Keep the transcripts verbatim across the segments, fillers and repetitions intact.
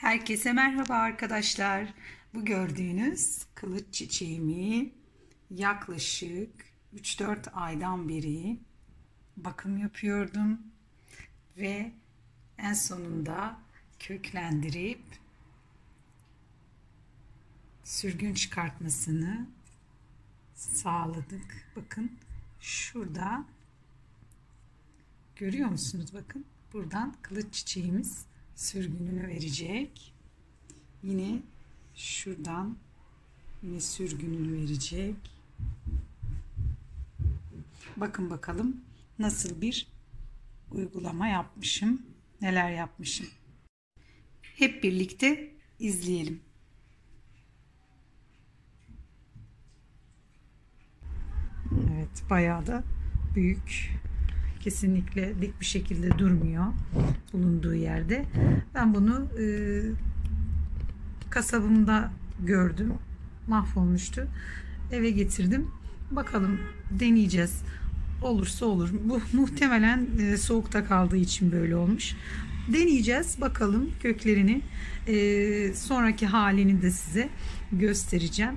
Herkese merhaba arkadaşlar. Bu gördüğünüz kılıç çiçeğimi yaklaşık üç dört aydan beri bakım yapıyordum ve en sonunda köklendirip sürgün çıkartmasını sağladık. Bakın şurada görüyor musunuz? Bakın buradan kılıç çiçeğimiz sürgününü verecek. Yine şuradan yine sürgününü verecek. Bakın bakalım nasıl bir uygulama yapmışım. Neler yapmışım. Hep birlikte izleyelim. Evet, bayağı da büyük. Kesinlikle dik bir şekilde durmuyor bulunduğu yerde. Ben bunu e, kasabımda gördüm. Mahvolmuştu. Eve getirdim. Bakalım deneyeceğiz. Olursa olur. Bu muhtemelen e, soğukta kaldığı için böyle olmuş. Deneyeceğiz. Bakalım köklerini. E, sonraki halini de size göstereceğim.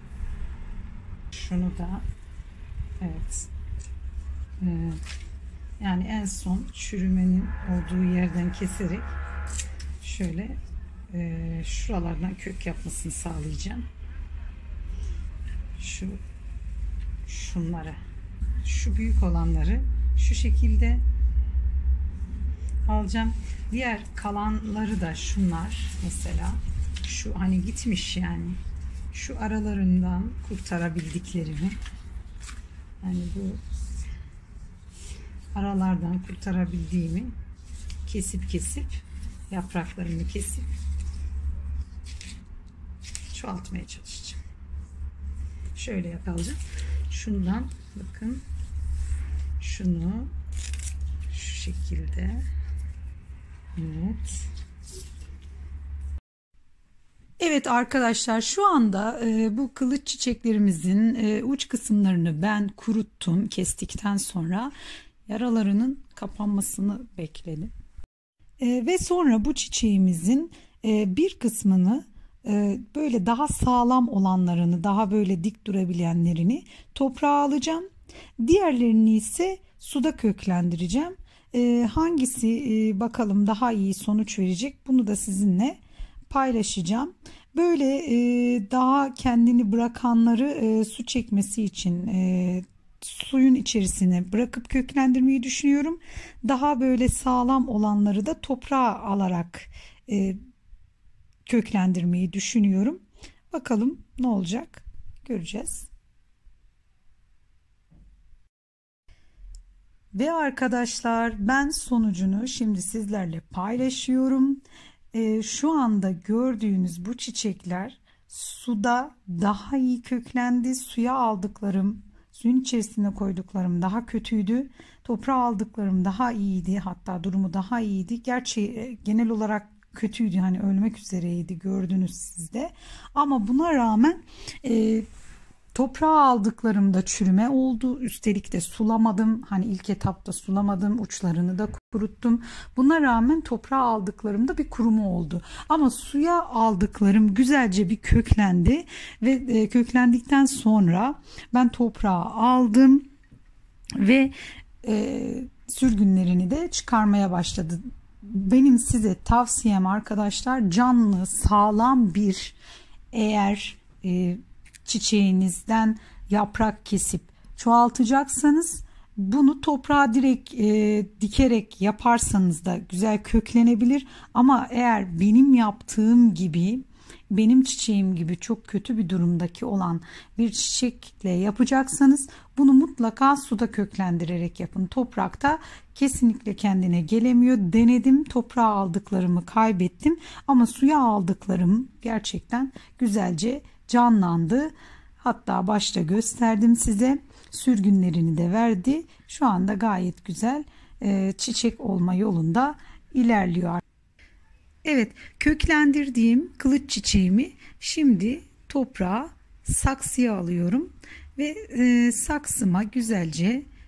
Şunu da evet. E, Yani en son çürümenin olduğu yerden keserek şöyle e, şuralardan kök yapmasını sağlayacağım. Şu şunları, şu büyük olanları şu şekilde alacağım. Diğer kalanları da şunlar mesela, şu hani gitmiş yani şu aralarından kurtarabildiklerimi, yani bu aralardan kurtarabildiğimi kesip kesip yapraklarını kesip çoğaltmaya çalışacağım. Şöyle yapacağım. Şundan bakın, şunu şu şekilde, evet. Evet arkadaşlar, şu anda e, bu kılıç çiçeklerimizin e, uç kısımlarını ben kuruttum kestikten sonra. Yaralarının kapanmasını bekledim. E, ve sonra bu çiçeğimizin e, bir kısmını e, böyle daha sağlam olanlarını, daha böyle dik durabilenlerini toprağa alacağım. Diğerlerini ise suda köklendireceğim. E, hangisi e, bakalım daha iyi sonuç verecek, bunu da sizinle paylaşacağım. Böyle e, daha kendini bırakanları e, su çekmesi için e, suyun içerisine bırakıp köklendirmeyi düşünüyorum. Daha böyle sağlam olanları da toprağa alarak e, köklendirmeyi düşünüyorum. Bakalım ne olacak, göreceğiz. Ve arkadaşlar, ben sonucunu şimdi sizlerle paylaşıyorum. E, şu anda gördüğünüz bu çiçekler suda daha iyi köklendi. Suya aldıklarım, suyun içerisine koyduklarım daha kötüydü. Toprağa aldıklarım daha iyiydi. Hatta durumu daha iyiydi. Gerçi genel olarak kötüydü. Hani ölmek üzereydi, gördünüz siz de. Ama buna rağmen e, toprağa aldıklarımda çürüme oldu. Üstelik de sulamadım. Hani ilk etapta sulamadım. Uçlarını da kuruttum. Buna rağmen toprağa aldıklarımda bir kuruma oldu. Ama suya aldıklarım güzelce bir köklendi. Ve köklendikten sonra ben toprağa aldım. Ve e, sürgünlerini de çıkarmaya başladı. Benim size tavsiyem arkadaşlar, canlı, sağlam bir eğer e, çiçeğinizden yaprak kesip çoğaltacaksanız bunu toprağa direkt e, dikerek yaparsanız da güzel köklenebilir. Ama eğer benim yaptığım gibi, benim çiçeğim gibi çok kötü bir durumdaki olan bir çiçekle yapacaksanız bunu mutlaka suda köklendirerek yapın. Toprakta kesinlikle kendine gelemiyor. Denedim, toprağa aldıklarımı kaybettim ama suya aldıklarım gerçekten güzelce canlandı. Hatta başta gösterdim size, sürgünlerini de verdi. Şu anda gayet güzel e, çiçek olma yolunda ilerliyor. Evet, köklendirdiğim kılıç çiçeğimi şimdi toprağa, saksıya alıyorum ve e, saksıma güzelce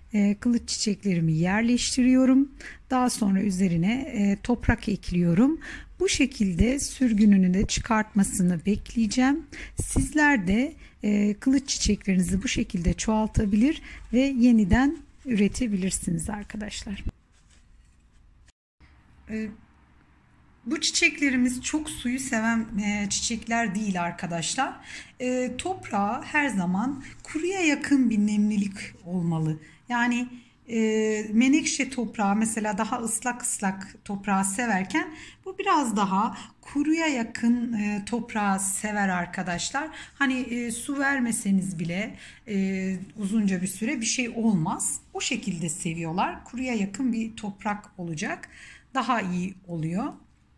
e, kılıç çiçeklerimi yerleştiriyorum. Daha sonra üzerine e, toprak ekliyorum. Bu şekilde sürgününü de çıkartmasını bekleyeceğim. Sizler de e, kılıç çiçeklerinizi bu şekilde çoğaltabilir ve yeniden üretebilirsiniz arkadaşlar. E, Bu çiçeklerimiz çok suyu seven e, çiçekler değil arkadaşlar. E, toprağa her zaman kuruya yakın bir nemlilik olmalı. Yani e, menekşe toprağı mesela daha ıslak ıslak toprağı severken bu biraz daha kuruya yakın e, toprağı sever arkadaşlar. Hani e, su vermeseniz bile e, uzunca bir süre bir şey olmaz. O şekilde seviyorlar. Kuruya yakın bir toprak olacak. Daha iyi oluyor.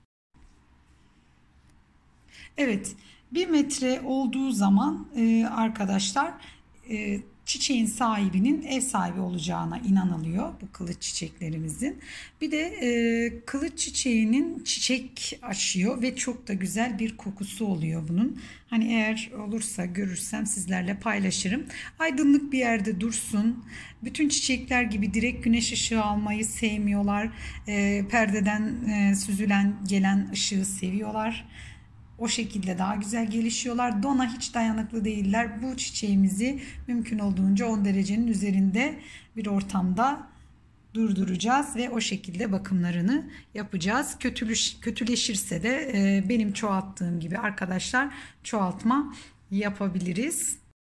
Evet, bir metre olduğu zaman e, arkadaşlar e, çiçeğin sahibinin ev sahibi olacağına inanılıyor bu kılıç çiçeklerimizin. Bir de e, kılıç çiçeğinin çiçek açıyor ve çok da güzel bir kokusu oluyor bunun. Hani eğer olursa görürsem sizlerle paylaşırım. Aydınlık bir yerde dursun. Bütün çiçekler gibi direkt güneş ışığı almayı sevmiyorlar. E, perdeden e, süzülen gelen ışığı seviyorlar. O şekilde daha güzel gelişiyorlar. Dona hiç dayanıklı değiller. Bu çiçeğimizi mümkün olduğunca on derecenin üzerinde bir ortamda durduracağız ve o şekilde bakımlarını yapacağız. Kötüleş, kötüleşirse de e, benim çoğalttığım gibi arkadaşlar çoğaltma yapabiliriz.